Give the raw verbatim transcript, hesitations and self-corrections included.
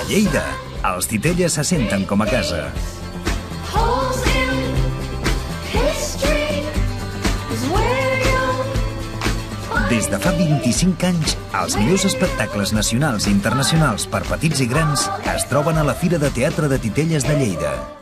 Lleida, els Titelles se senten com a casa. Des de fa vint-i-cinc anys, els millors espectacles nacionals i internacionals per petits i grans es troben a la Fira de Teatre de Titelles de Lleida.